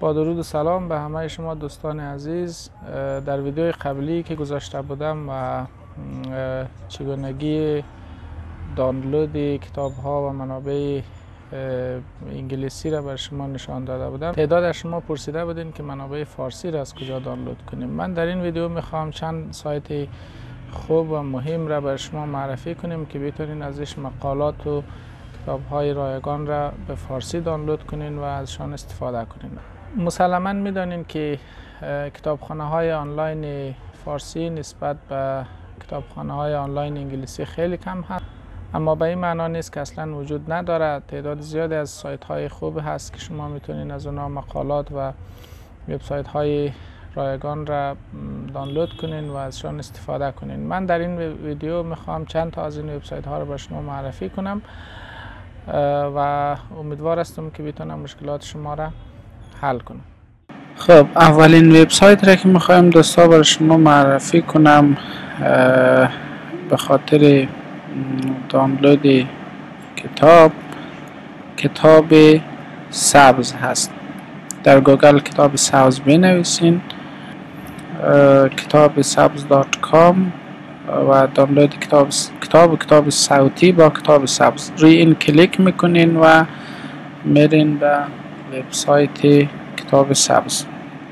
با درود و سلام به همه شما دوستان عزیز. در ویدیوی قبلی که گذاشته بودم و چگونگی دانلود کتاب ها و منابع انگلیسی را بر شما نشان داده بودم، تعداد از شما پرسیده بودین که منابع فارسی را از کجا دانلود کنیم. من در این ویدیو میخوام چند سایت خوب و مهم را بر شما معرفی کنیم که بتونین ازش مقالات و کتاب های رایگان را به فارسی دانلود کنین و ازشان استفاده کنین. مسلماً میدانین که کتابخانه های آنلاین فارسی نسبت به کتابخانه های آنلاین انگلیسی خیلی کم هست، اما به این معنا نیست که اصلا وجود نداره. تعداد زیادی از سایت های خوب هست که شما میتونین از اونها مقالات و وبسایت های رایگان را دانلود کنین و ازشان استفاده کنین. من در این ویدیو میخوام چند تا از این وبسایت ها رو به شما معرفی کنم و امیدوار هستم که بتونم مشکلات شما را حل کنم. خب، اولین وبسایت را که میخوایم دوستا برای شما معرفی کنم به خاطر دانلود کتاب سبز هست. در گوگل کتاب سبز بنویسین، kitabsabz.com و دانلود کتاب صوتی با کتاب سبز. روی این کلیک میکنین و میرین به وبسایت کتاب سبز.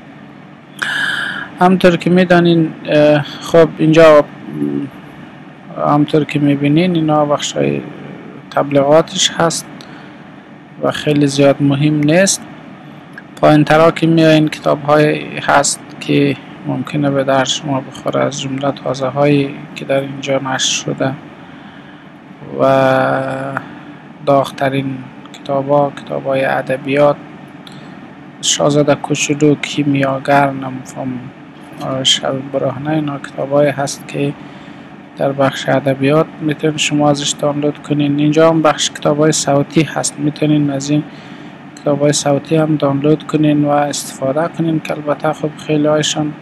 همطور که میدانین، خب اینجا همطور که میبینین اینا بخشای تبلیغاتش هست و خیلی زیاد مهم نیست. پایین ترا که میایین کتاب های هست که ممکنه به درد شما بخوره، از جمله تازه هایی که در اینجا نشر شده و داغ‌ترین کتاب های ادبیات، شاهزاده کوچولو، کیمیاگر، نمیفهم، شب برهنه، اینا کتاب های هست که در بخش ادبیات میتونید شما ازش دانلود کنین. اینجا هم بخش کتاب های صوتی هست، میتونین از این کتاب های صوتی هم دانلود کنین و استفاده کنین که البته خب خیلی هایشان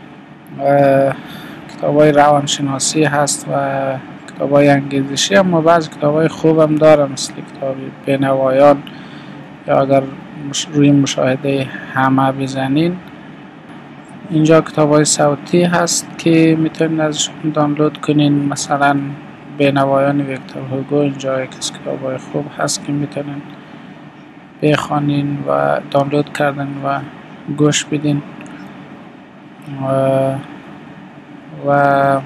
کتاب های روانشناسی هست و کتاب های انگیزشی، اما بعض کتاب های خوب هم داره، مثل کتاب بینوایان، یا اگر روی مشاهده همه بزنین اینجا کتاب های صوتی هست که میتونین ازشون دانلود کنین. مثلا بینوایان ویکتور هوگو اینجا یک از کتاب های خوب هست که میتونین بخوانین و دانلود کردن و گوش بدین. و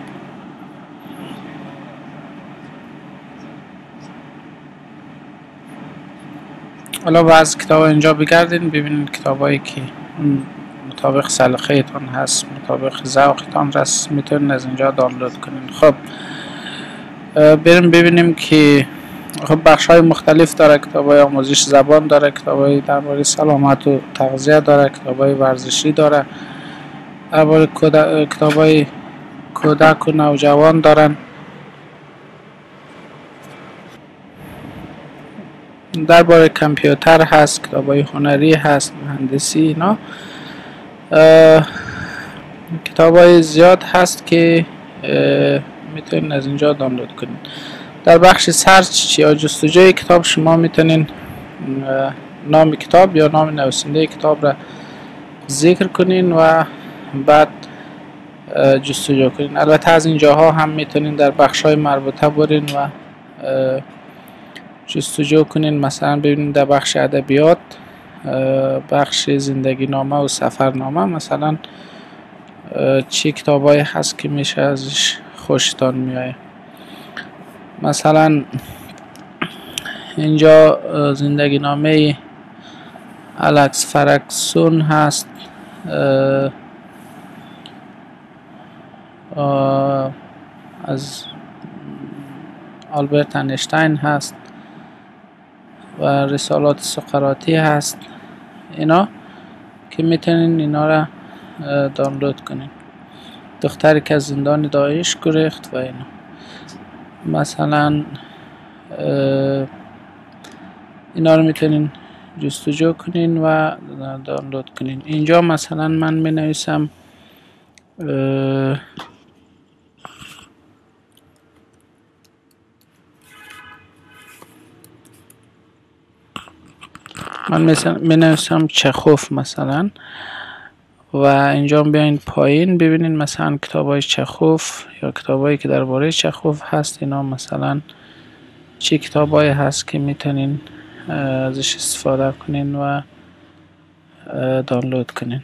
حالا بعض کتاب اینجا بگردین ببینین کتاب هایی که مطابق سلیقه تان هست، مطابق ذوق تان هست، میتونین از اینجا دانلود کنین. خب بریم ببینیم که خب بخش های مختلف داره. کتاب های آموزش زبان داره، کتاب های درباره سلامت و تغذیه داره، کتاب های ورزشی داره، درباره کتاب های کودک و نوجوان دارن، درباره کامپیوتر هست، کتاب های هنری هست، مهندسی، اینا کتاب های زیاد هست که میتونین از اینجا دانلود کنین. در بخش سرچ یا جستجوی کتاب شما میتونین نام کتاب یا نام نویسنده کتاب را ذکر کنین و بعد جستجو کنین. البته از اینجاها هم میتونین در بخش های مربوطه برین و جستجو کنین. مثلا ببینید در بخش ادبیات، بخش زندگی نامه و سفرنامه، مثلا چه کتابایی هست که میشه ازش خوشتان میایه. مثلا اینجا زندگی نامه الکس فرگسون هست، از آلبرت انیشتین هست و رسالات سقراطی هست، اینا که میتونین اینا را دانلود کنین. دختری که از زندان داعش گریخت و اینا. مثلا اینا رو میتونین جستجو کنین و دانلود کنین. اینجا مثلا من می نویسم من مثلا می نویسم چخوف مثلا و اینجا بیاین پایین ببینین مثلا کتاب های چخوف یا کتاب هایی که درباره چخوف هست، اینا مثلا چه کتاب هایی هست که میتونین ازش استفاده کنین و دانلود کنین.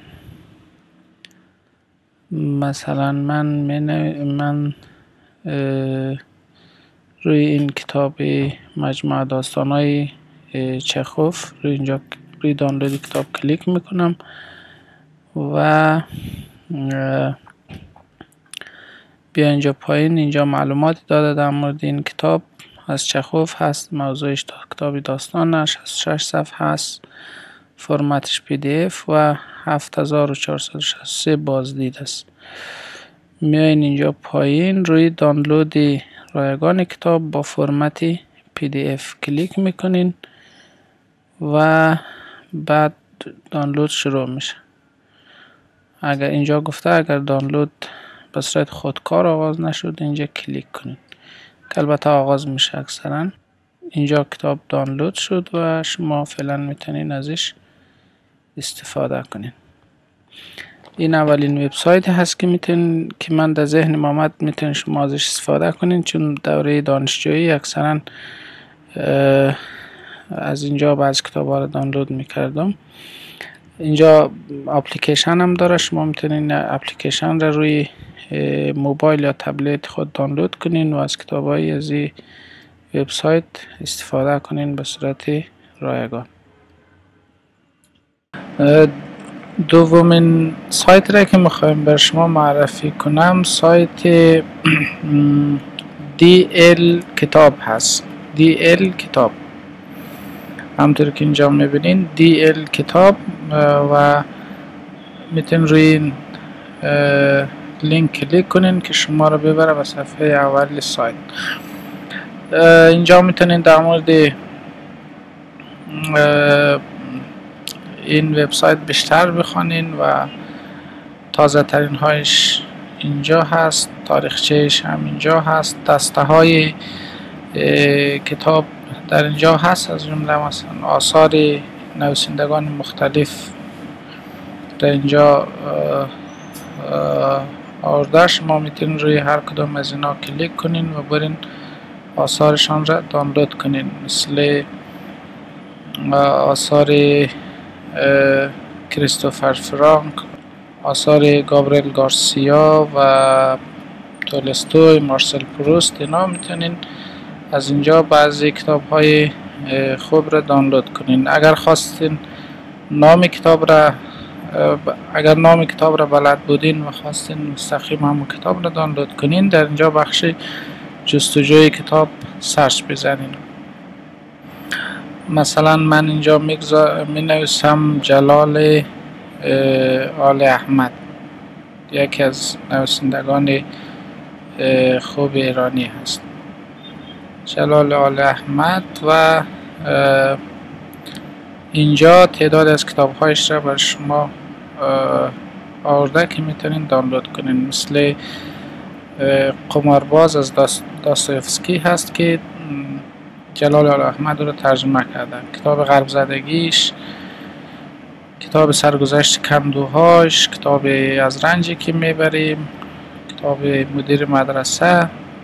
مثلا من روی این کتاب مجموعه داستان‌های چخوف روی دانلود کتاب کلیک میکنم و بیا اینجا پایین، اینجا معلوماتی داده در مورد این کتاب از چخوف هست، موضوعش کتاب داستانش 6 صفحه هست، فرمتش PDF و 7463 بازدید است. میاین اینجا پایین روی دانلود رایگان کتاب با فرمت PDF کلیک میکنین و بعد دانلود شروع میشه. اگر اینجا گفته اگر دانلود به صورت خودکار آغاز نشد اینجا کلیک کنین که البته آغاز میشه اکثرا. اینجا کتاب دانلود شد و شما فعلا میتونین ازش استفاده کنین. این اولین وبسایت هست که من در ذهنم آمد میتونین شما ازش استفاده کنین، چون دوره دانشجویی اکثرا از اینجا بعض کتاب‌ها رو دانلود میکردم. اینجا اپلیکیشن هم داره، شما میتونین اپلیکیشن رو روی موبایل یا تبلت خود دانلود کنین و از کتاب‌های از این وبسایت استفاده کنین به صورت رایگان. دومین سایت را که میخوایم بر شما معرفی کنم سایت DL کتاب هست. DL کتاب همطور که اینجا میبینین DL کتاب و میتونین روی این لینک کلیک کنین که شما رو ببره به صفحه اول سایت. اینجا میتونین در مورد این وبسایت بیشتر بخونین و تازه ترین هایش اینجا هست، تاریخچهش هم اینجا هست، دسته های کتاب در اینجا هست، از جمله مثلا آثار نویسندگان مختلف در اینجا آورده. شما میتونین روی هر کدام از اینا کلیک کنین و برین آثارشان را دانلود کنین، مثل آثار کریستوفر فرانک، آثار گابریل گارسیا و تولستوی، مارسل پروست. اینا میتونین از اینجا بعضی کتاب های خوب را دانلود کنین. اگر خواستین نام کتاب را بلد بودین و خواستین مستقیم همون کتاب را دانلود کنین، در اینجا بخش جستجوی کتاب سرچ بزنین. مثلا من اینجا می نویسم جلال آل احمد، یکی از نویسندگان خوب ایرانی هست، جلال آل احمد، و اینجا تعداد از کتاب هایش را بر شما آورده که میتونین دانلود کنین، مثل قمارباز از داستایوفسکی هست که جلال آل احمد رو ترجمه کردن، کتاب غرب زدگیش، کتاب سرگذشت کندوهاش، کتاب از رنجی که میبریم، کتاب مدیر مدرسه،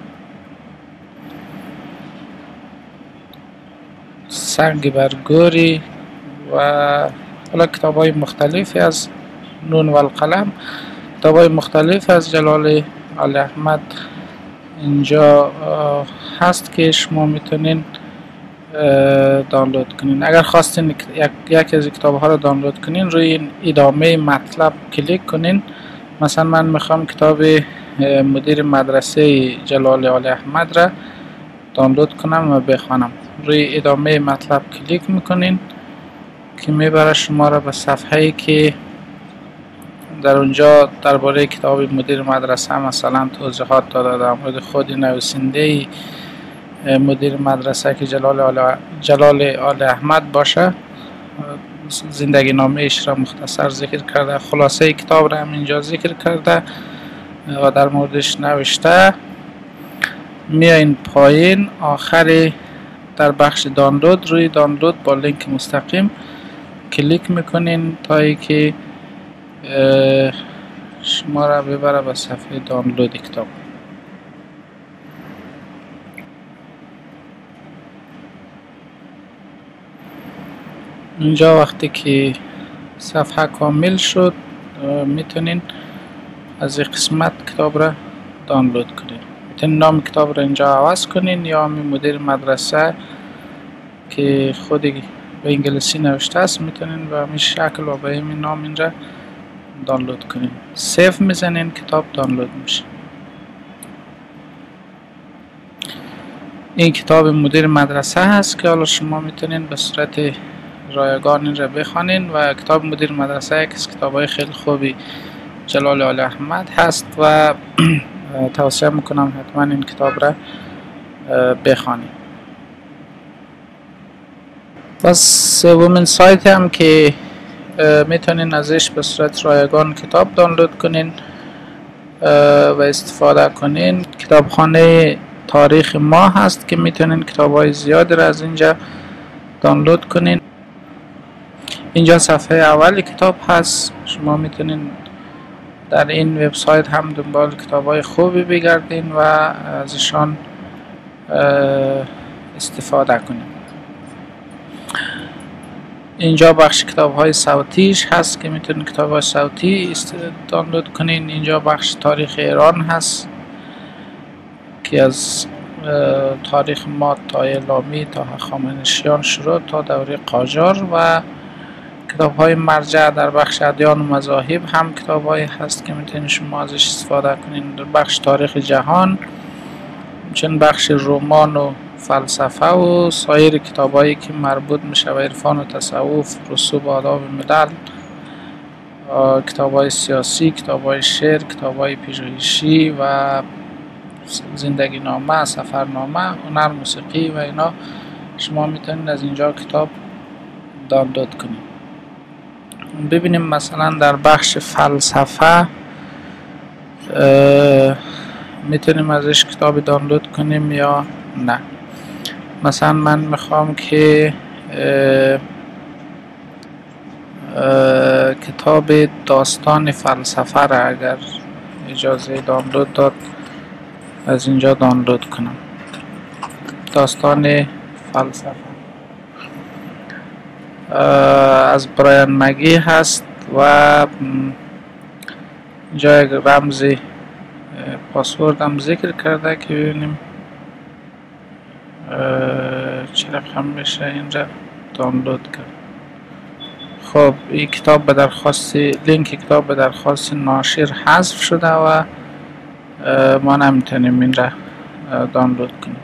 سنگ برگوری و حالا کتاب های مختلفی از نون و القلم، کتاب های مختلف از جلال آل احمد اینجا هست که شما میتونین دانلود کنین. اگر خواستین یکی از کتاب ها رو دانلود کنین روی این ادامه مطلب کلیک کنین. مثلا من میخوام کتاب مدیر مدرسه جلال آل احمد را دانلود کنم و بخوانم. روی ادامه مطلب کلیک میکنین که میبره شما را به صفحه‌ای که در اونجا درباره کتاب مدیر مدرسه مثلا توضیحات داده در مورد خود نویسنده مدیر مدرسه که جلال آل احمد باشه، زندگی نامه ایش را مختصر ذکر کرده، خلاصه کتاب را هم اینجا ذکر کرده و در موردش نوشته. میاین پایین آخر در بخش دانلود، روی دانلود با لینک مستقیم کلیک میکنین تا اینکه شما را ببره به صفحه دانلود کتاب. اینجا وقتی که صفحه کامل شد میتونین از این قسمت کتاب را دانلود کنین. میتونین نام کتاب را اینجا عوض کنین یا همین مدیر مدرسه که خودی به انگلیسی نوشته است میتونین به همین شکل و به همین نام اینجا دانلود کنین. سیف میزنین کتاب دانلود میشه. این کتاب مدیر مدرسه هست که حالا شما میتونین به صورت رایگان این را بخوانین و کتاب مدیر مدرسه یک از کتاب‌های خیلی خوبی جلال آل احمد هست و توصیه میکنم حتما این کتاب را بخوانید. و سومین سایت هم که میتونین ازش به صورت رایگان کتاب دانلود کنین و استفاده کنین، کتابخانه تاریخ ما هست که میتونین کتاب‌های زیادی را از اینجا دانلود کنین. اینجا صفحه اول کتاب هست. شما میتونین در این وبسایت هم دنبال کتاب‌های خوبی بگردین و ازشان استفاده کنین. اینجا بخش کتاب‌های صوتیش هست که میتونین کتاب‌های صوتی دانلود کنین. اینجا بخش تاریخ ایران هست که از تاریخ ما تا اعلامی تا هخامنشیان شروع تا دوره قاجار و کتاب‌های مرجع در بخش ادیان و مذاهب هم کتاب‌هایی هست که میتونید شما ازش استفاده کنین. در بخش تاریخ جهان چون بخش رمان و فلسفه و سایر کتاب‌هایی که مربوط میشه به عرفان و تصوف، رسوب و آداب ملل، کتاب‌های سیاسی، کتاب‌های شعر، کتاب‌های پژوهشی و زندگی نامه، سفرنامه، هنر، موسیقی و اینا شما میتونید از اینجا کتاب دانلود کنید. ببینیم مثلا در بخش فلسفه میتونیم ازش کتاب دانلود کنیم یا نه. مثلا من میخوام که کتاب داستان فلسفه را اگر اجازه دانلود داد از اینجا دانلود کنم. داستان فلسفه از برایان مگی هست و اینجا یک رمز پاسورد هم ذکر کرده که ببینیم چه رقم میشه اینجا دانلود کرد. خب این کتاب به درخواست لینک کتاب به درخواست ناشر حذف شده و ما نمیتونیم این را دانلود کنیم.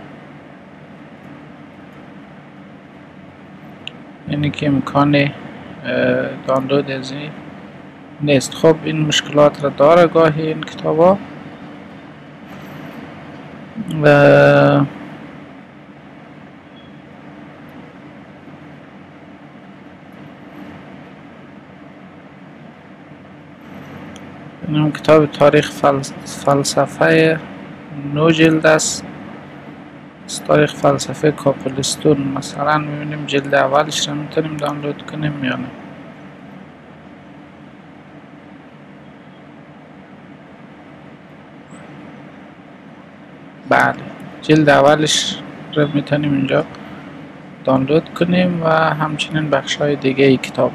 یعنی که امکان دانلود از این نیست. خب این مشکلات را داره گاهی این کتاب ها. این کتاب تاریخ فلسفه 9 جلد است. تاریخ فلسفه کاپلستون مثلا میبینیم جلد اولش رو میتونیم دانلود کنیم یا نه. بله جلد اولش رو میتونیم اینجا دانلود کنیم و همچنین بخش های دیگه ای کتاب.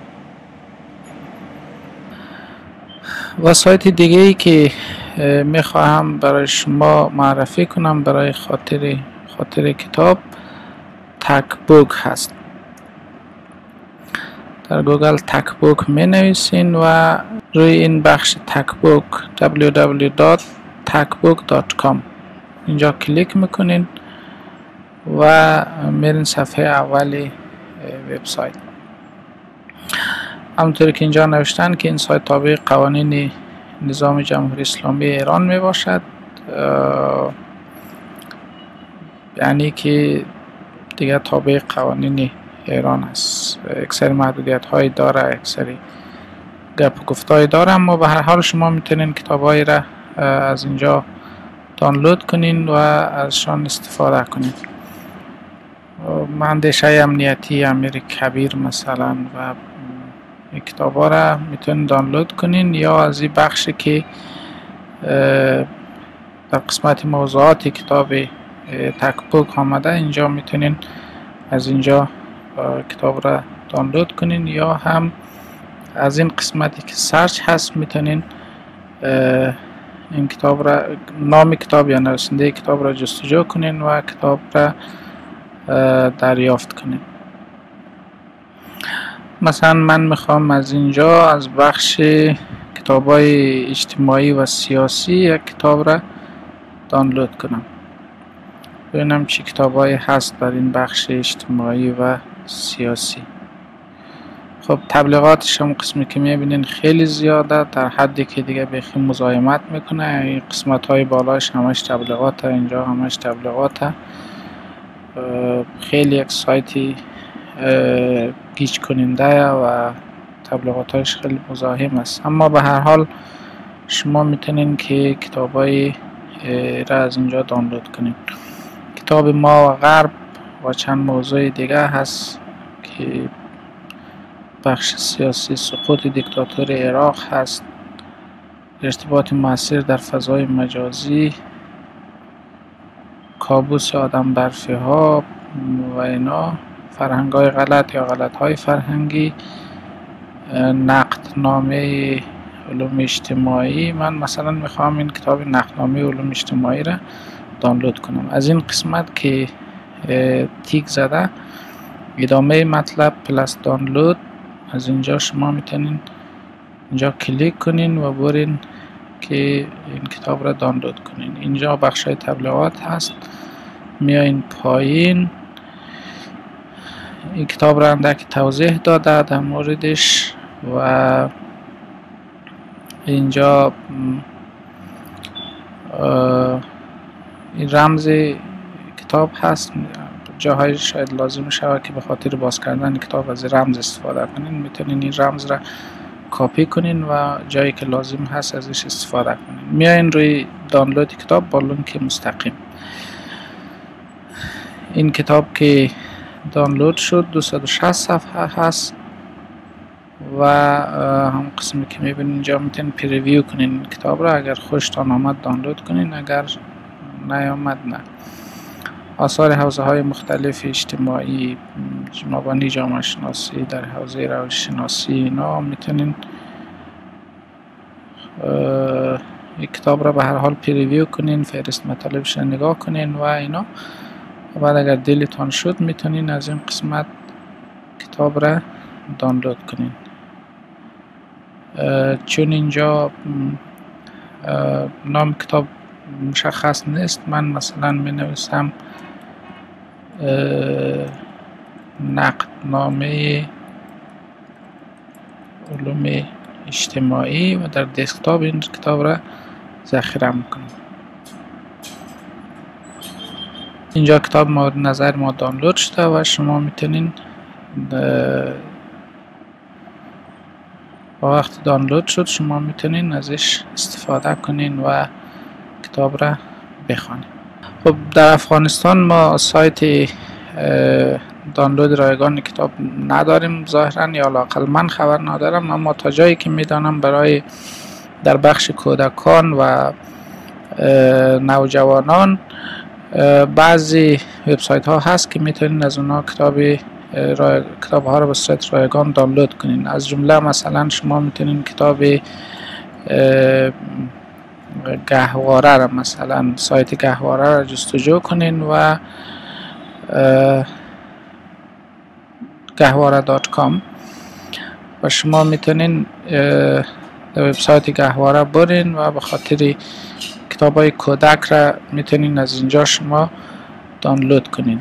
و سایت دیگه ای که میخواهم برای شما معرفی کنم برای خاطر کتاب تک بوک هست. در گوگل تک بوک می نویسین و روی این بخش تک بوک www.takbook.com اینجا کلیک میکنین و میرین صفحه اولی وبسایت. همونطوری که اینجا نوشتن که این سایت تابع قوانین نظام جمهوری اسلامی ایران می باشد، یعنی که دیگه تابع قوانین ایران است. اکثر محدودیت هایی داره، اکثر گپ و گفتایی داره، اما به هر حال شما میتونین کتاب هایی را از اینجا دانلود کنین و ازشان استفاده کنین. مهندسی امنیتی امیر کبیر مثلا و این کتاب ها را میتونین دانلود کنین، یا از این بخشی که در قسمت موضوعات کتاب تکبوک آمده اینجا میتونین از اینجا کتاب را دانلود کنین، یا هم از این قسمتی که سرچ هست میتونین این کتاب را، نام کتاب یا نویسنده کتاب را جستجو کنین و کتاب را دریافت کنین. مثلا من میخوام از اینجا از بخش کتاب‌های اجتماعی و سیاسی یک کتاب را دانلود کنم، ببینم چه کتاب‌هایی هست در این بخش اجتماعی و سیاسی. خب تبلیغاتش هم قسمی که میبینین خیلی زیاده، در حدی که دیگه بخی مزاحمت میکنه. این قسمت های بالاش همش تبلیغاته، اینجا همش تبلیغاته. خیلی یک سایتی گیج کننده و تبلیغاتش خیلی مزاحم است، اما به هر حال شما میتونین که کتابای را از اینجا دانلود کنین. کتاب ما و غرب و چند موضوع دیگه هست که بخش سیاسی سقوط دیکتاتور عراق هست، ارتباط مؤثر در فضای مجازی، کابوس آدم برفی ها و اینا، فرهنگ های غلط یا غلط های فرهنگی، نقدنامه علوم اجتماعی. من مثلا میخوام این کتاب نقدنامه علوم اجتماعی را دانلود کنم. از این قسمت که تیک زده ادامه مطلب پلاس دانلود، از اینجا شما میتونین اینجا کلیک کنین و برین که این کتاب را دانلود کنین. اینجا بخش های تبلیغات هست، میایین پایین این کتاب را اندک توضیح داده در موردش و اینجا این رمز کتاب هست. جاهای شاید لازم شود که به خاطر باز کردن کتاب از رمز استفاده کنین، میتونین این رمز را کپی کنین و جایی که لازم هست ازش استفاده کنین. میایین روی دانلود کتاب با لینک مستقیم. این کتاب که دانلود شد 260 صفحه هست و هم قسمی که میبینین اینجا میتونین پریویو کنین کتاب را. اگر خوشتان آمد دانلود کنین، اگر نیامد نه. آثار حوزه های مختلف اجتماعی، مبانی جامعه شناسی، در حوزه روش شناسی، اینا میتونین این کتاب را به هر حال پریویو کنین، فهرست مطالبش را نگاه کنین و اینا. و بعد اگر دلتان شد میتونین از این قسمت کتاب را دانلود کنین. چون اینجا نام کتاب مشخص نیست، من مثلا می نویسم نقدنامه علوم اجتماعی و در دسکتاپ این کتاب را ذخیره میکنم. اینجا کتاب مورد نظر ما دانلود شده و شما میتونین با وقت دانلود شد شما میتونین ازش استفاده کنین و کتاب را بخوانید. خب در افغانستان ما سایت دانلود رایگان کتاب نداریم ظاهرا، یا لااقل من خبر ندارم، اما تا جایی که میدانم برای در بخش کودکان و نوجوانان بعضی وبسایت ها هست که میتونین از اونها کتاب ها رو به صورت رایگان دانلود کنین. از جمله مثلا شما میتونین کتاب گهواره را، مثلا سایت گهواره را جستجو کنین و gahwara.com و شما میتونین در وبسایت گهواره برین و به خاطر کتاب های کودک را میتونین از اینجا شما دانلود کنین.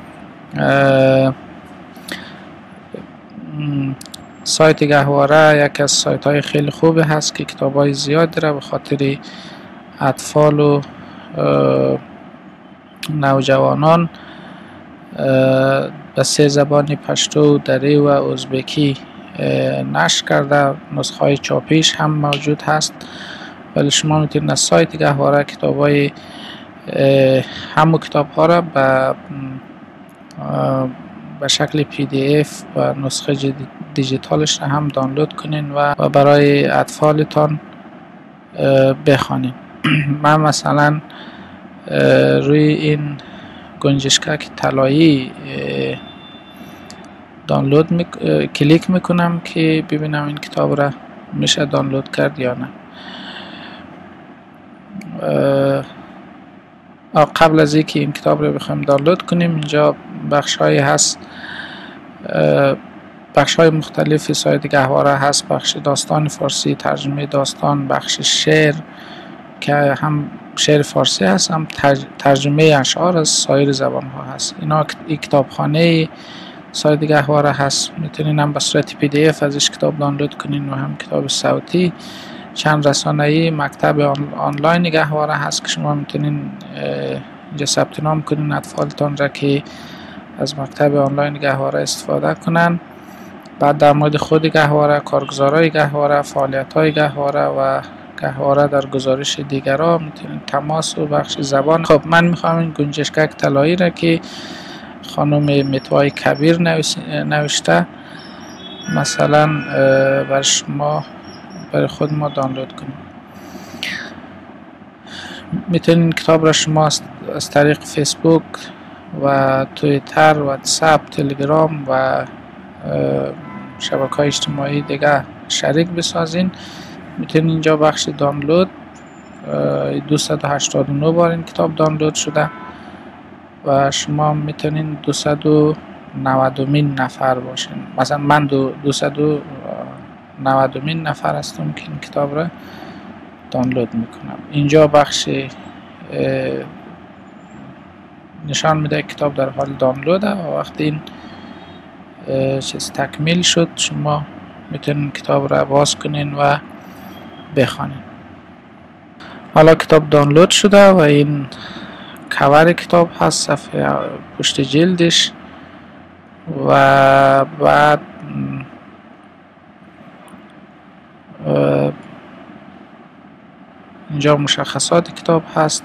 سایت گهواره یکی از سایت های خیلی خوبه هست که کتاب های زیادی را به خاطر اطفال و نوجوانان به 3 زبان پشتو، دری و ازبکی نشر کرده. نسخه های چاپیش هم موجود هست، ولی شما میتونید از سایت گهواره کتاب های همو کتاب ها را به به شکل PDF و نسخه دیجیتالش را هم دانلود کنین و برای اطفالتان بخوانین. من مثلا روی این گنجشکک طلایی کلیک میکنم که ببینم این کتاب را میشه دانلود کرد یا نه. قبل از اینکه این کتاب رو بخوایم دانلود کنیم، اینجا بخش‌هایی هست، بخش‌های مختلفی سایت گهواره هست. بخش داستان فارسی، ترجمه داستان، بخش شعر که هم شعر فارسی هست، هم ترجمه اشعار از سایر زبان ها هست. اینا کتابخانه سایت گهواره هست، میتونین هم به صورت PDF ازش کتاب دانلود کنین و هم کتاب صوتی. چند رسانه‌ای مکتب آنلاین گهواره هست که شما میتونین اینجا ثبت نام کنین اطفالتان را که از مکتب آنلاین گهواره استفاده کنن. بعد در مورد خود گهواره، کارگزارای گهواره، فعالیت‌های گهواره و گهواره در گزارش دیگران میتونین تماس و بخش زبان. خب من میخوام این گنجشکک طلایی را که خانم متوای کبیر نوشته مثلا برای خود ما دانلود کنیم. میتونین کتاب را شما از طریق فیسبوک و توییتر، واتساپ، تلگرام و شبکه‌های اجتماعی دیگه شریک بسازین. میتونین اینجا بخش دانلود 289 بار این کتاب دانلود شده و شما میتونین 290مین نفر باشین. مثلا من 290مین نفر هستم که این کتاب را دانلود میکنم. اینجا بخش نشان میده کتاب در حال دانلوده و وقتی این چیز تکمیل شد شما میتونین کتاب را باز کنین و بخوانین. حالا کتاب دانلود شده و این کاور کتاب هست، صفحه پشت جلدش، و بعد اینجا مشخصات کتاب هست،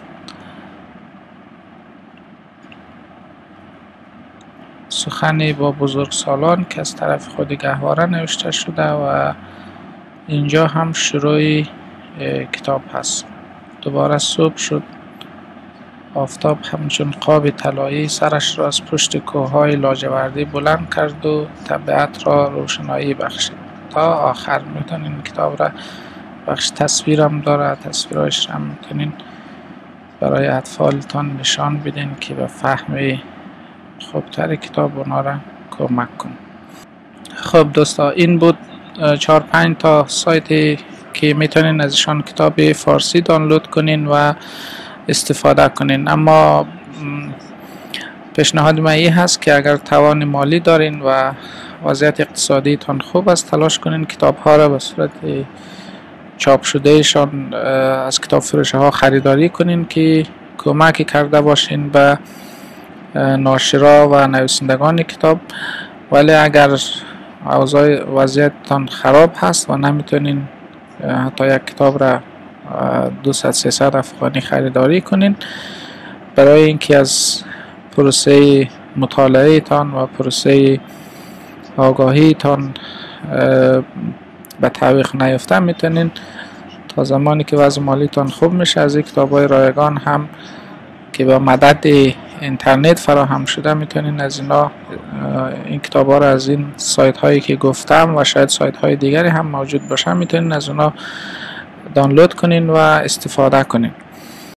سخنی با بزرگسالان که از طرف خود گهواره نوشته شده و اینجا هم شروع کتاب هست. دوباره صبح شد، آفتاب همچون قاب طلایی سرش را از پشت کوههای لاجوردی بلند کرد و طبیعت را روشنایی بخشید تا آخر. میتونین کتاب را بخش تصویرم داره، تصویرش هم میتونین برای اطفالتان نشان بدین که به فهم خوبتر کتاب اونا را کمک کن. خب دوستا، این بود 4-5 تا سایت که میتونین ازشان کتاب فارسی دانلود کنین و استفاده کنین. اما پیشنهاد من این هست که اگر توان مالی دارین و وضعیت اقتصادی تان خوب است، تلاش کنین کتاب ها را به صورت چاپ شده شان از کتاب فروشه ها خریداری کنین که کمک کرده باشین به ناشرا و نویسندگان کتاب. ولی اگر وضعیتتان خراب هست و نمیتونین حتی یک کتاب را 200-300 افغانی خریداری کنین، برای اینکه از پروسه مطالعه تان و پروسه آگاهی تان به تعویق نیفتن، میتونین تا زمانی که وضع مالی تان خوب میشه از این کتاب های رایگان هم که با مدد اینترنت فراهم شده میتونین از این کتاب ها را از این سایت هایی که گفتم و شاید سایت های دیگری هم موجود باشن میتونین از اونا دانلود کنین و استفاده کنین.